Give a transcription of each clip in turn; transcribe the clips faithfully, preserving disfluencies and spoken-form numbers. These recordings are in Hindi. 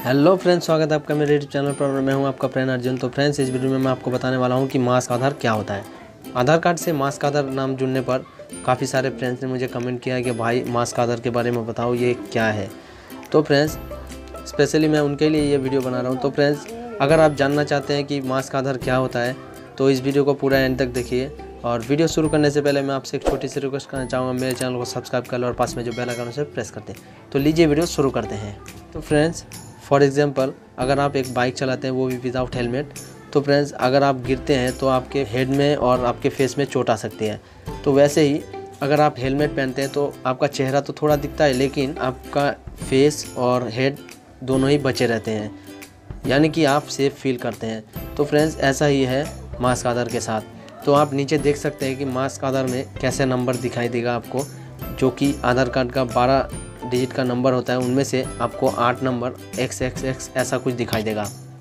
हेलो फ्रेंड्स, स्वागत है आपका मेरे यूट्यूब चैनल पर। मैं हूं आपका फ्रेंड अर्जुन। तो फ्रेंड्स, इस वीडियो में मैं आपको बताने वाला हूं कि मास्क आधार क्या होता है। आधार कार्ड से मास्क आधार नाम जुड़ने पर काफ़ी सारे फ्रेंड्स ने मुझे कमेंट किया कि भाई मास्क आधार के बारे में बताओ, ये क्या है। तो फ्रेंड्स, स्पेशली मैं उनके लिए ये वीडियो बना रहा हूँ। तो फ्रेंड्स, अगर आप जानना चाहते हैं कि मास्क आधार क्या होता है तो इस वीडियो को पूरा एंड तक देखिए। और वीडियो शुरू करने से पहले मैं आपसे एक छोटी सी रिक्वेस्ट करना चाहूँगा, मेरे चैनल को सब्सक्राइब कर लो और पास में जो बेल आइकन उसे प्रेस कर दें। तो लीजिए वीडियो शुरू करते हैं। तो फ्रेंड्स, फॉर एग्जांपल, अगर आप एक बाइक चलाते हैं वो भी विदाउट हेलमेट, तो फ्रेंड्स अगर आप गिरते हैं तो आपके हेड में और आपके फेस में चोट आ सकती है। तो वैसे ही अगर आप हेलमेट पहनते हैं तो आपका चेहरा तो थोड़ा दिखता है, लेकिन आपका फेस और हेड दोनों ही बचे रहते हैं, यानी कि आप सेफ फील करते हैं। तो फ्रेंड्स, ऐसा ही है मास्क आधार के साथ। तो आप नीचे देख सकते हैं कि मास्क आधार में कैसे नंबर दिखाई देगा आपको, जो कि आधार कार्ड का बारह डिजिट का नंबर होता है, उनमें से आपको आठ नंबर एक्स एक्स एक्स ऐसा कुछ दिखाई देगा।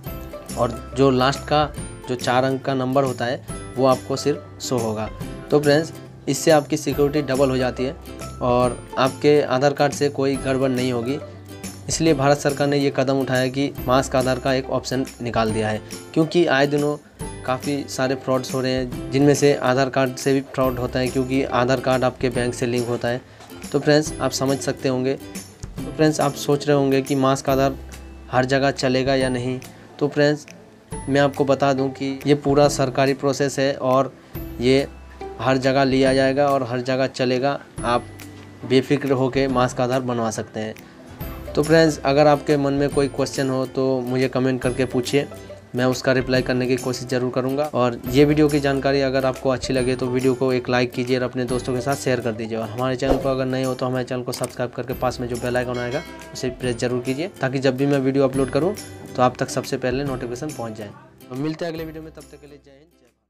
और जो लास्ट का जो चार अंक का नंबर होता है वो आपको सिर्फ शो होगा। तो फ्रेंड्स, इससे आपकी सिक्योरिटी डबल हो जाती है और आपके आधार कार्ड से कोई गड़बड़ नहीं होगी। इसलिए भारत सरकार ने ये कदम उठाया कि मास्क आधार का एक ऑप्शन निकाल दिया है, क्योंकि आए दिनों काफ़ी सारे फ्रॉड्स हो रहे हैं, जिनमें से आधार कार्ड से भी फ्रॉड होता है, क्योंकि आधार कार्ड आपके बैंक से लिंक होता है। तो फ्रेंड्स, आप समझ सकते होंगे। तो फ्रेंड्स, आप सोच रहे होंगे कि मास्क आधार हर जगह चलेगा या नहीं। तो फ्रेंड्स, मैं आपको बता दूं कि ये पूरा सरकारी प्रोसेस है और ये हर जगह लिया जाएगा और हर जगह चलेगा। आप बेफिक्र होकर मास्क आधार बनवा सकते हैं। तो फ्रेंड्स, अगर आपके मन में कोई क्वेश्चन हो तो मुझे कमेंट करके पूछिए, मैं उसका रिप्लाई करने की कोशिश ज़रूर करूंगा। और ये वीडियो की जानकारी अगर आपको अच्छी लगे तो वीडियो को एक लाइक कीजिए और अपने दोस्तों के साथ शेयर कर दीजिए। और हमारे चैनल को अगर नए हो तो हमारे चैनल को सब्सक्राइब करके पास में जो बेल आइकन आएगा उसे प्रेस जरूर कीजिए, ताकि जब भी मैं वीडियो अपलोड करूँ तो आप तक सबसे पहले नोटिफिकेशन पहुँच जाए। तो मिलते हैं अगले वीडियो में, तब तक के लिए जय हिंद, जय भारत।